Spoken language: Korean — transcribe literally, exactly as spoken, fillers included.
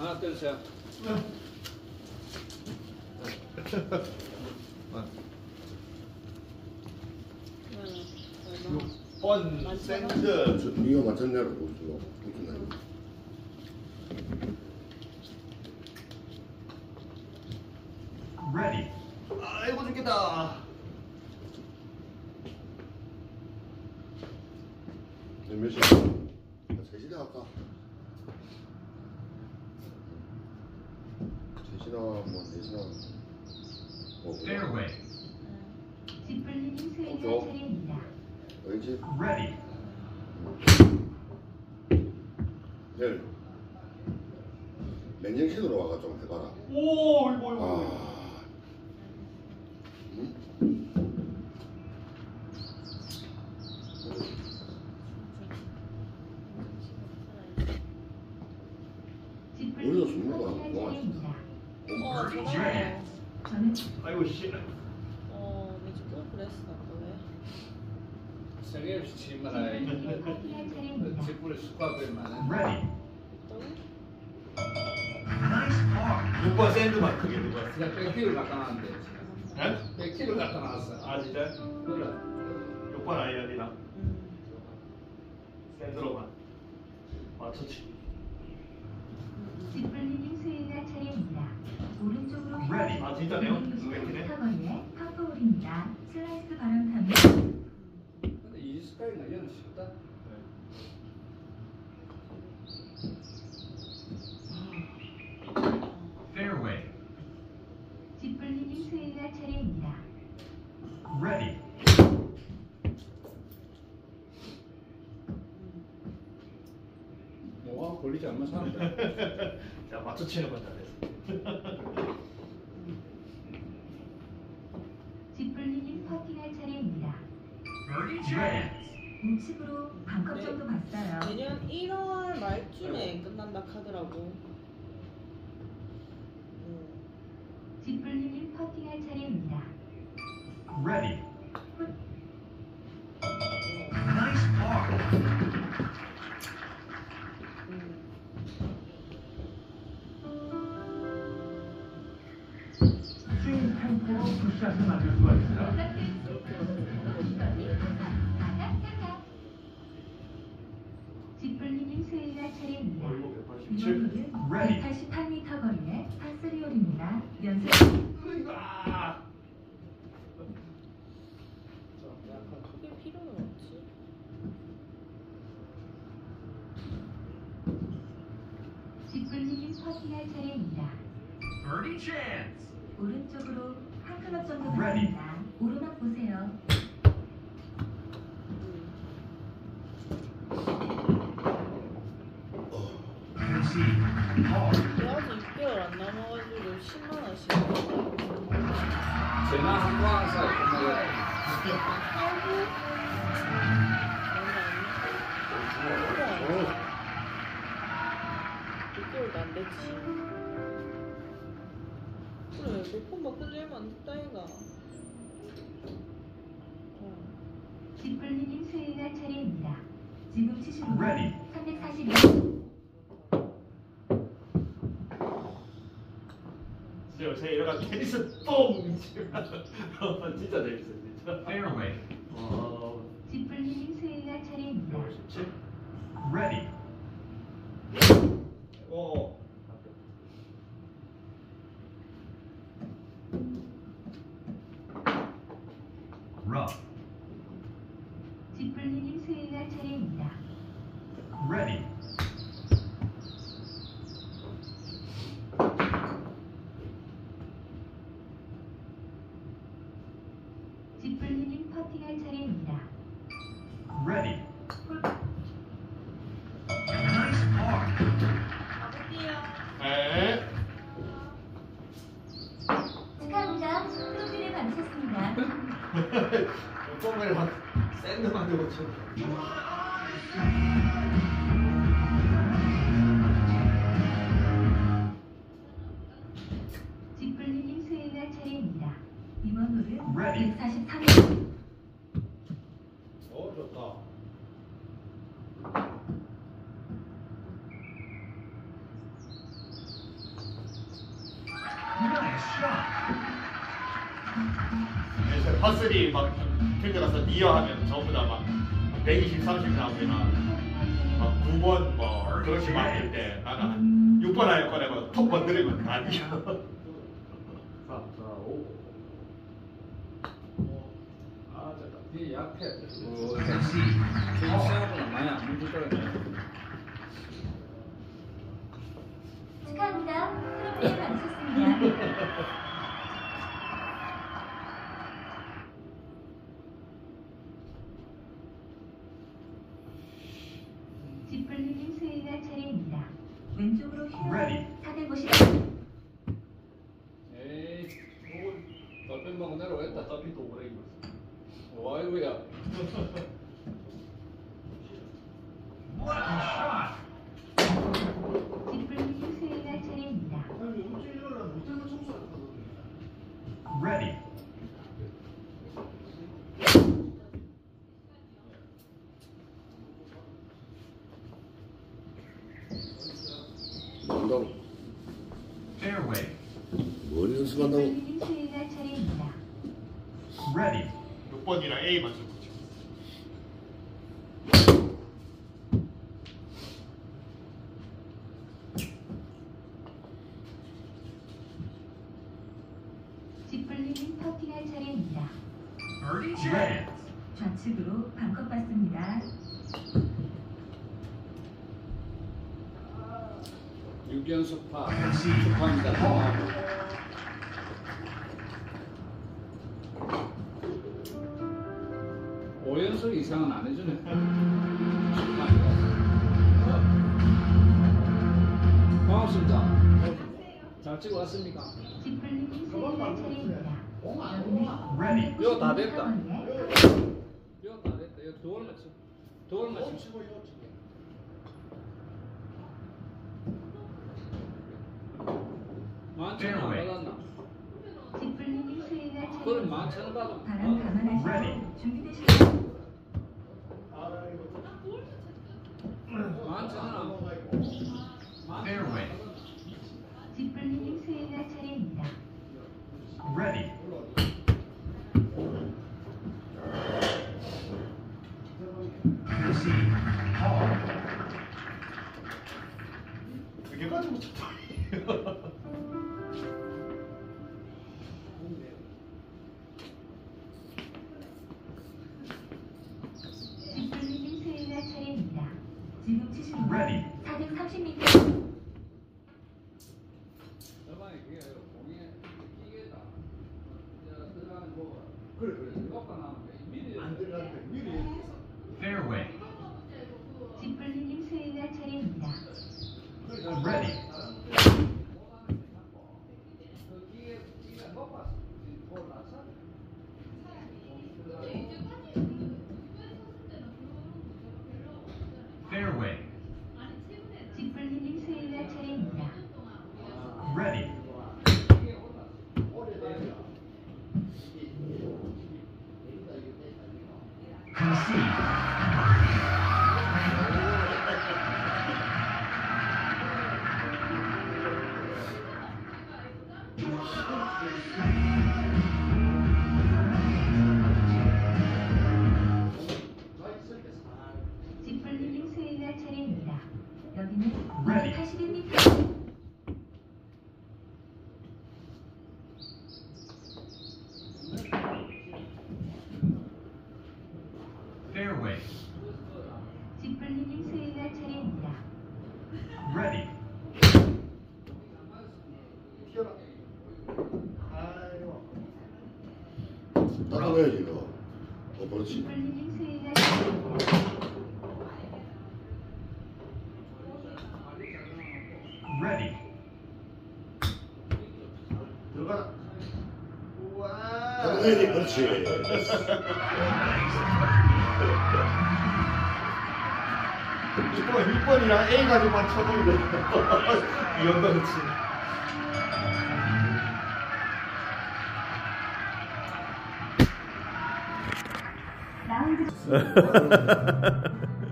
하나 떼주세요. 육 번 샌드. 이거 맞췄냐고 보시고. Ready. 아이고 죽겠다. 몇 시야? 세 시나 할까? 세 시나 뭐네 시나. Fairway. 뒷불리는 수행할 오죠. 차례입니다. 알지? Ready. 내일 맨정신으로 와가 좀 해봐라. 오, 이거 이거. 아. 응? 우리도 뒷불리는 숨는 거 퍼팅할 너무 차례입니다. 어, Birdie 전화해. chance. 저는 아이고 씨. 어, 미주고 그랬어, 왜? 세계 없이 치지 말아야 뒷불리는 퍼팅할 차례입니다. 뒷불에 숙박을 많은. Ready. 또? Nice par. 육 번 샌드만 크게 누가? 그냥 백티를 갖다 놨는데. 에? 백티를 갖다 놨어. 아 진짜? 그래. 육 번 아이언이랑 음. 샌드로만 맞췄지. 뒷불리는 수행할 차례입니다. 오른쪽으로 Ready. 아, 진짜네요? 백이네. 사거리에 파포홀입니다. 슬라이스 바람 타면 근데 이지스카이가 얘는 쉽다. Fairway. 뒷불리는 수행할 차례입니다. Ready. 뭐가 걸리지 않는 사람들. 자 맞춰치는 건 잘했어. 뒷불리는 퍼팅할 차례입니다. Birdie chance. 우측으로 반컵 네. 정도 봤어요. 내년 일월 말쯤에 끝난다 카더라고. 음. 뒷불리는 퍼팅할 차례입니다. Ready. Nice par. 음. 스윙 템포로 굿샷을 만들 수가 있습니다. 뒷불리는 수행할 차례입니다. 어이구 백팔십칠. 이번홀은 Ready. 백팔십팔 미터 거리의 파쓰리 홀입니다. 연습. 으이가. 크게 필요는 없지. 뒷불리는 퍼팅할 차례입니다. Birdie chance. 오른쪽으로 한 클럽 정도 Ready. 받습니다. 오르막 보세요. Concede. Par. 그래가지고 육 개월 안 남아가지고 십만 원씩. 제나 한광 사이 끝나게. 육 개월도 안 됐지. 그래, 몇번 바꾼 지 얼마 안 됐다, 얘가. 어. 뒷불리는 수행할 차례입니다. 지금 치시는 Ready. 삼백사십이. 요새 이래가 테니스 뽕! 진짜 재밌어 진짜. Fairway. 어. 뒷불리는 수행할 차례입니다. 백오십칠. Ready. 오. Rough. 뒷불리는 수행할 차례입니다. Ready. 뒷불리는 퍼팅할 차례입니다. Ready. Nice par. 가볼게요. 에. 축하합니다. 프로필을 받으셨습니다. 뽕을 샌드만 들고 쳐. 뒷불리는 수행할 차례입니다. 이번 홀은 Ready. 백사십삼 미. 어 좋다. Nice shot. 그래서 파슬이 막 들어가서 니어 하면 전부 다막 백이십, 삼십 나오면 막 구 번 뭐 그렇게 만들 때 나는 육 번 할 거라고 톱 번들으면 다 니어. 사, 사, 오. 아, 잠깐. 이 약해. 어, Concede. 생각보다 많이 안 문제더라고요. 축하합니다. 트로피를 받으셨습니다. 뒷불리님 수행할 차례입니다. 왼쪽으로 Ready. 휘어 사백오십. 에이, 덜뺀 먹고 내려오겠다. 어차피 또 오래 입었어. 와이구야. Lucky shot. 뒷불리님 수행할 차례입니다. Ready. 운동. Fairway. 뭘 연습한다고? 뒷불리님 수행할 차례입니다. Ready. 육 번이랑 A만 쓰고 있죠. 뒷불리님 퍼팅할 차례입니다. Birdie chance. 좌측으로 반컵 받습니다. 육 연속 파. Concede. 축하합니다. 오 연속 이상은 안 해주네. 축하합니다. 고맙습니다. 잘 찍어 왔습니까? 뒷불리님 수행할 차례입니다. 여기는 Ready. 이거 다 됐다. 사원에 이거 다 됐다. 이거 두 얼마 치? 두 얼마 치? 만천 원 Fairway. 받았나? 뒷불리님 수행할 그럼 차례입니다. 만천 원 받아. 바람 감안하시고 Ready. 준비되십시오. 만천 원. Fairway. 뒷불리님 수행할 차례입니다. Ready. Concede. Call. 그게 가지고 쳤다. 뒷불리님 수행할 차례입니다. 지금 치시는 Ready. 사백삼십 미터. 저번에 그게 공에 이게다. 들어가는 거. 그래 그래. 이거가 나오는 게 미리 안 들어가는데 미리. Fairway. 뒷불리님 수행할 차례입니다. Ready. 그 기계 기계 못 봤어. 뭐 났어? Fairway. 뒷불리님 수행할 차례입니다. Ready. Concede. 뒷불리님 수행할 차례입니다. 여기는 Ready. 팔십일 미터. Fairway. 뒷불리님 수행할 차례입니다. Ready. 따라가야지 이거. 어, 그렇지. 뒷불리님 수행할 차례입니다. Ready. 들어가라. 따라가야지, 그렇지. 육 번, 육 번이랑 A 가지고만 쳐도 돼. 이 정도는 치. 라운드